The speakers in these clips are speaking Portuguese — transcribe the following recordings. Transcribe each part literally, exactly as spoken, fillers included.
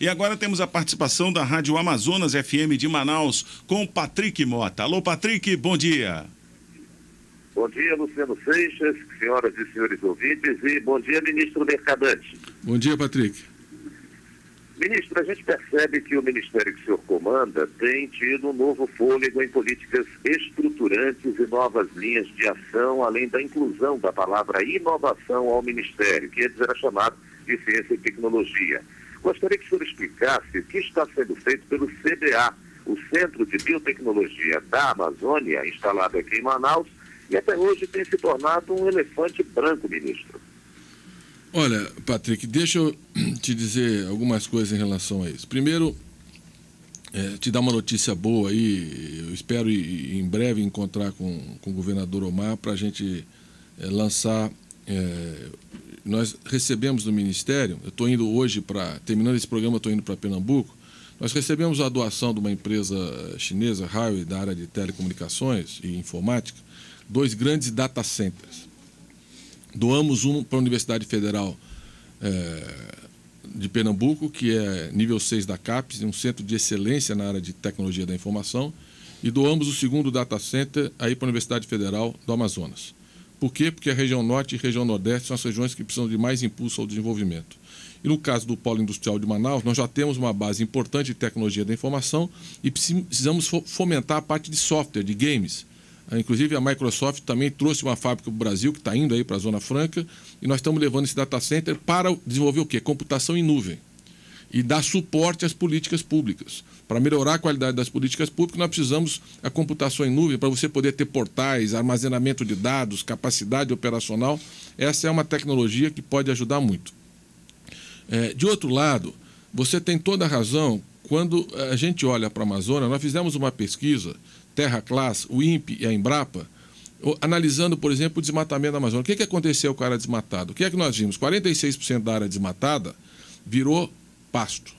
E agora temos a participação da Rádio Amazonas F M de Manaus com Patrick Mota. Alô, Patrick, bom dia. Bom dia, Luciano Seixas, senhoras e senhores ouvintes, e bom dia, ministro Mercadante. Bom dia, Patrick. Ministro, a gente percebe que o ministério que o senhor comanda tem tido um novo fôlego em políticas estruturantes e novas linhas de ação, além da inclusão da palavra inovação ao ministério, que antes era chamado de ciência e tecnologia. Gostaria que o senhor explicasse o que está sendo feito pelo C B A, o Centro de Biotecnologia da Amazônia, instalado aqui em Manaus, e até hoje tem se tornado um elefante branco, ministro. Olha, Patrick, deixa eu te dizer algumas coisas em relação a isso. Primeiro, é, te dar uma notícia boa aí. Eu espero em breve encontrar com, com o governador Omar para a gente é, lançar. É, nós recebemos do Ministério, eu estou indo hoje para. Terminando esse programa, estou indo para Pernambuco. Nós recebemos a doação de uma empresa chinesa, Huawei, da área de telecomunicações e informática, dois grandes data centers. Doamos um para a Universidade Federal é, de Pernambuco, que é nível seis da CAPES, um centro de excelência na área de tecnologia da informação, e doamos o segundo data center aí para a Universidade Federal do Amazonas. Por quê? Porque a região norte e a região nordeste são as regiões que precisam de mais impulso ao desenvolvimento. E no caso do Polo Industrial de Manaus, nós já temos uma base importante de tecnologia da informação e precisamos fomentar a parte de software, de games. Inclusive, a Microsoft também trouxe uma fábrica para o Brasil, que está indo aí para a Zona Franca, e nós estamos levando esse data center para desenvolver o quê? Computação em nuvem. E dar suporte às políticas públicas. Para melhorar a qualidade das políticas públicas, nós precisamos da computação em nuvem para você poder ter portais, armazenamento de dados, capacidade operacional. Essa é uma tecnologia que pode ajudar muito. É, de outro lado, você tem toda a razão. Quando a gente olha para a Amazônia, nós fizemos uma pesquisa, Terra Class, o INPE e a Embrapa, analisando, por exemplo, o desmatamento da Amazônia. O que, que aconteceu com a área desmatada? O que é que nós vimos? quarenta e seis por cento da área desmatada virou pasto.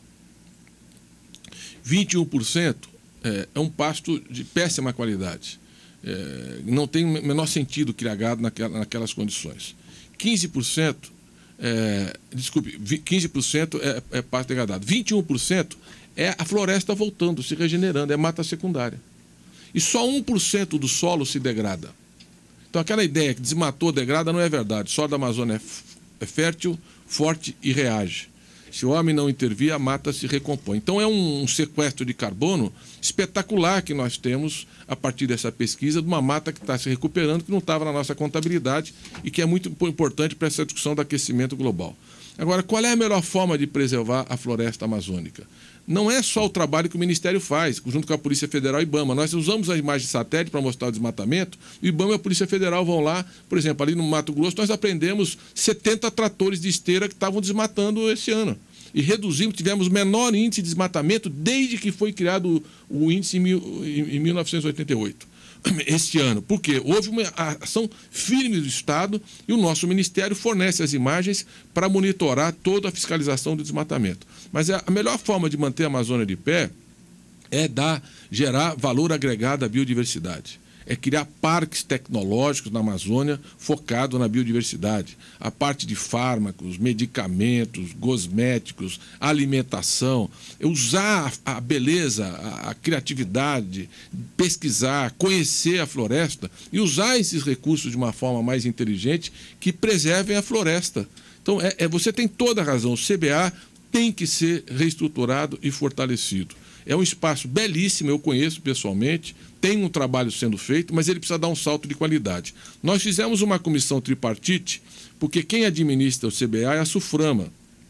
vinte e um por cento é, é um pasto de péssima qualidade. É, não tem o menor sentido criar gado naquela, naquelas condições. quinze por cento, é, desculpe, quinze por cento é, é pasto degradado. vinte e um por cento é a floresta voltando, se regenerando, é mata secundária. E só um por cento do solo se degrada. Então, aquela ideia que desmatou, degrada, não é verdade. O solo da Amazônia é fértil, forte e reage. Se o homem não intervir, a mata se recompõe. Então, é um sequestro de carbono espetacular que nós temos a partir dessa pesquisa de uma mata que está se recuperando, que não estava na nossa contabilidade e que é muito importante para essa discussão do aquecimento global. Agora, qual é a melhor forma de preservar a floresta amazônica? Não é só o trabalho que o Ministério faz, junto com a Polícia Federal e IBAMA. Nós usamos a imagem de satélite para mostrar o desmatamento, e o IBAMA e a Polícia Federal vão lá, por exemplo, ali no Mato Grosso, nós aprendemos setenta tratores de esteira que estavam desmatando esse ano. E reduzimos, tivemos o menor índice de desmatamento desde que foi criado o índice em, mil, em mil novecentos e oitenta e oito. Este ano. Por quê? Houve uma ação firme do Estado e o nosso Ministério fornece as imagens para monitorar toda a fiscalização do desmatamento. Mas a melhor forma de manter a Amazônia de pé é dar, gerar valor agregado à biodiversidade. É criar parques tecnológicos na Amazônia focados na biodiversidade. A parte de fármacos, medicamentos, cosméticos, alimentação. É usar a beleza, a criatividade, pesquisar, conhecer a floresta e usar esses recursos de uma forma mais inteligente que preservem a floresta. Então, é, é, você tem toda a razão. O C B A tem que ser reestruturado e fortalecido. É um espaço belíssimo, eu conheço pessoalmente, tem um trabalho sendo feito, mas ele precisa dar um salto de qualidade. Nós fizemos uma comissão tripartite, porque quem administra o C B A é a SUFRAMA.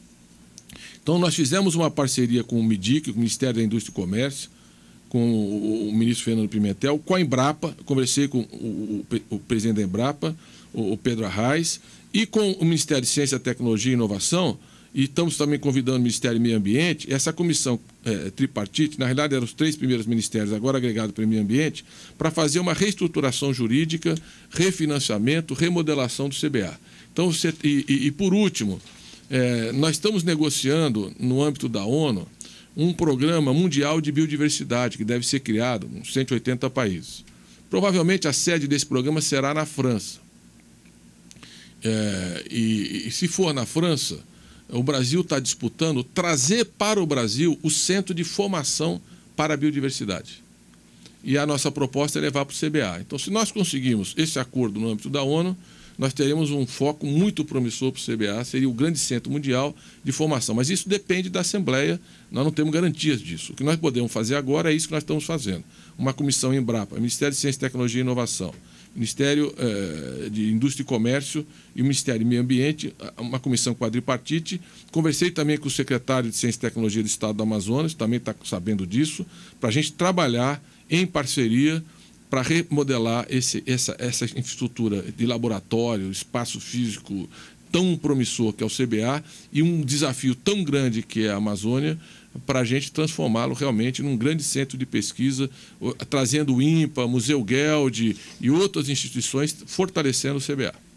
Então, nós fizemos uma parceria com o MIDIC, com o Ministério da Indústria e Comércio, com o ministro Fernando Pimentel, com a Embrapa, conversei com o, o, o presidente da Embrapa, o, o Pedro Arraes, e com o Ministério de Ciência, Tecnologia e Inovação, e estamos também convidando o Ministério do Meio Ambiente. Essa comissão é, tripartite, na realidade eram os três primeiros ministérios, agora agregado para o Meio Ambiente, para fazer uma reestruturação jurídica, refinanciamento, remodelação do C B A. Então, você, e, e, e por último, é, nós estamos negociando, no âmbito da ONU, um programa mundial de biodiversidade que deve ser criado em cento e oitenta países. Provavelmente a sede desse programa será na França. É, e, e se for na França, o Brasil está disputando trazer para o Brasil o centro de formação para a biodiversidade. E a nossa proposta é levar para o C B A. Então, se nós conseguirmos esse acordo no âmbito da ONU, nós teremos um foco muito promissor para o C B A, seria o grande centro mundial de formação. Mas isso depende da Assembleia, nós não temos garantias disso. O que nós podemos fazer agora é isso que nós estamos fazendo. Uma comissão Embrapa, Ministério de Ciência, Tecnologia e Inovação, Ministério eh, de Indústria e Comércio e o Ministério do Meio Ambiente, uma comissão quadripartite. Conversei também com o secretário de Ciência e Tecnologia do Estado do Amazonas, também está sabendo disso, para a gente trabalhar em parceria para remodelar esse, essa, essa infraestrutura de laboratório, espaço físico tão promissor que é o C B A e um desafio tão grande que é a Amazônia, para a gente transformá-lo realmente num grande centro de pesquisa, trazendo o INPA, Museu Geld e outras instituições, fortalecendo o C B A.